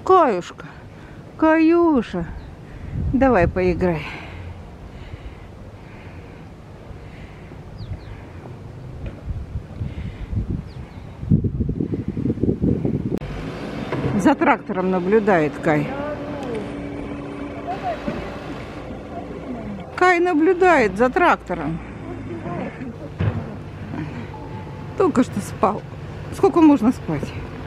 Каюшка, Каюша, давай поиграй. За трактором наблюдает Кай. Кай наблюдает за трактором. Только что спал. Сколько можно спать?